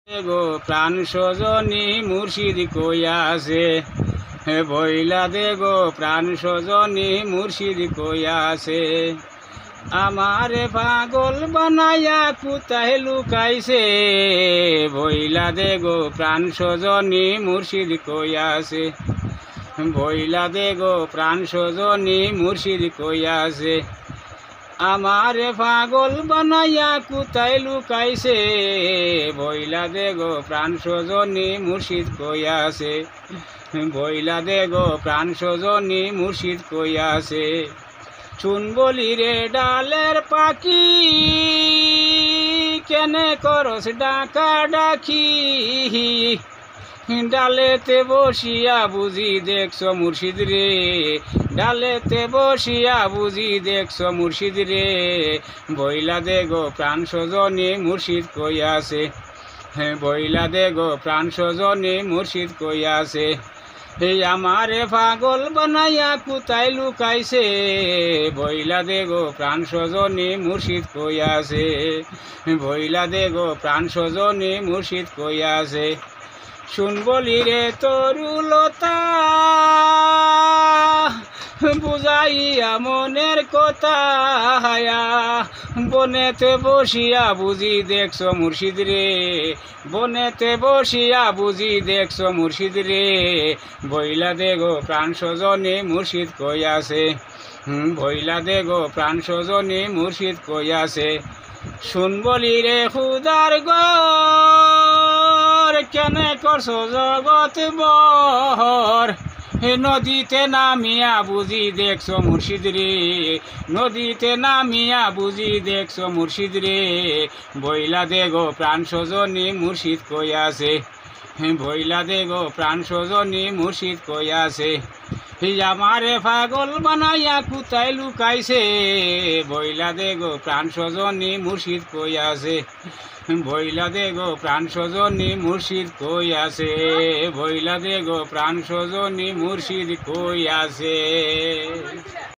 গো প্রাণ সজনী মুর্শিদ কইয়াছে, বইলা দে গো প্রাণ সজনী মুর্শিদ কইয়াছে। আমারে পাগল বানাইয়া কোথায় লুকাইছে, বইলা দে গো প্রাণ সজনী মুর্শিদ কইয়াছে। বইলা দে গো প্রাণ সজনী মুর্শিদ কইয়াছে। আমারে পাগল বানাইয়া কোথায় লুকাইছে, বইলা দে গো প্রাণ সজনী মুর্শিদ কইয়াছে। বইলা দে গো প্রাণ সজনী মুর্শিদ কইয়াছে। শুন বলি রে ডালের পাখি, কেনে করস ডাকা ডাকি, ডালেতে বসিয়া বুঝি দেখছ মুর্শিদ রে, ডালেতে বসিয়া বুঝি দেখছ মুর্শিদ রে। বইলা দে গো প্রাণ সজনী মুর্শিদ কইয়াছে। বইলা দে গো প্রাণ সজনী মুর্শিদ কইয়াছে। এই আমারে পাগল বানাইয়া কোথায় লুকাইছে, বইলা দে গো প্রাণ সজনী মুর্শিদ কইয়াছে। বইলা দে গো প্রাণ সজনী মুর্শিদ কইয়াছে। শুন বলি রে তরুলতা, বুঝাইয়া মনের কথা, বনেতে বসিয়া বুঝি দেখছ মুর্শিদ রে, বনেতে বসিয়া বুঝি দেখছ মুর্শিদ রে। বইলা দে গো প্রাণ সজনী মুর্শিদ কইয়াছে। বইলা দে গো প্রাণ সজনী মুর্শিদ কইয়াছে। শুন বলি রে খুদার গর, কেনে করছ জগৎ বর, নদীতে নামিয়া বুঝি দেখছ মুর্শিদ রে, নদীতে নামিয়া বুঝি দেখছ মুর্শিদ রে। বইলা দে গো প্রাণ সজনী মুর্শিদ কইয়াছে। বইলা দে গো প্রাণ সজনী মুর্শিদ কইয়াছে। আমারে পাগল বানাইয়া কোথায় লুকাইছে, বইলা দে গো প্রাণ সজনী মুর্শিদ কইয়াছে। বইলা দে গো প্রাণ সজনী মুর্শিদ কইয়াছে। বইলা দে গো প্রাণ সজনী মুর্শিদ কইয়াছে।